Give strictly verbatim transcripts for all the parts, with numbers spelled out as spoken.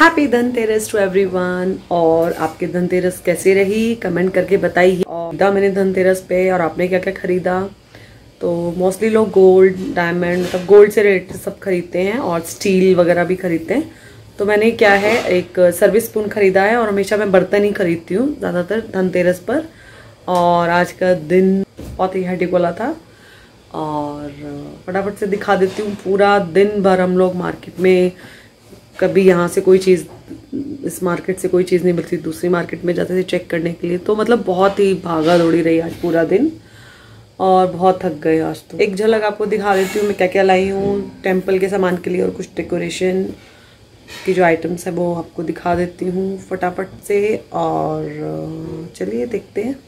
Happy Dhanteras to everyone. और आपके धनतेरस कैसी रही कमेंट करके बताइए। और मैंने धनतेरस पे और आपने क्या क्या खरीदा। तो मोस्टली लोग गोल्ड डायमंड मतलब गोल्ड से रिलेटेड सब खरीदते हैं और स्टील वगैरह भी खरीदते हैं। तो मैंने क्या है एक सर्विस स्पून खरीदा है और हमेशा मैं बर्तन ही खरीदती हूँ ज़्यादातर धनतेरस पर। और आज का दिन बहुत ही हैडी वाला था और फटाफट से दिखा देती हूँ। पूरा दिन भर हम लोग मार्केट में, कभी यहाँ से कोई चीज़, इस मार्केट से कोई चीज़ नहीं मिलती, दूसरी मार्केट में जाते थे चेक करने के लिए। तो मतलब बहुत ही भागा दौड़ी रही आज पूरा दिन और बहुत थक गए आज। तो एक झलक आपको दिखा देती हूँ मैं क्या क्या लाई हूँ टेम्पल के सामान के लिए और कुछ डेकोरेशन की जो आइटम्स है वो आपको दिखा देती हूँ फटाफट से। और चलिए देखते हैं।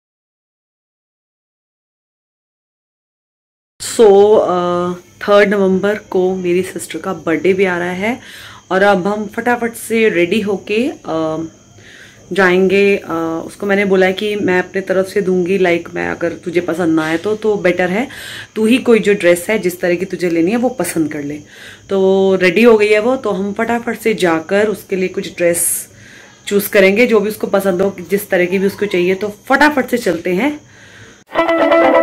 सो थर्ड नवंबर को मेरी सिस्टर का बर्थडे भी आ रहा है और अब हम फटाफट से रेडी होके uh, जाएंगे। uh, उसको मैंने बोला है कि मैं अपने तरफ से दूंगी, लाइक मैं अगर तुझे पसंद ना आए तो तो बेटर है तू ही कोई जो ड्रेस है जिस तरह की तुझे लेनी है वो पसंद कर ले। तो रेडी हो गई है वो, तो हम फटाफट से जाकर उसके लिए कुछ ड्रेस चूज करेंगे जो भी उसको पसंद हो, जिस तरह की भी उसको चाहिए। तो फटाफट से चलते हैं।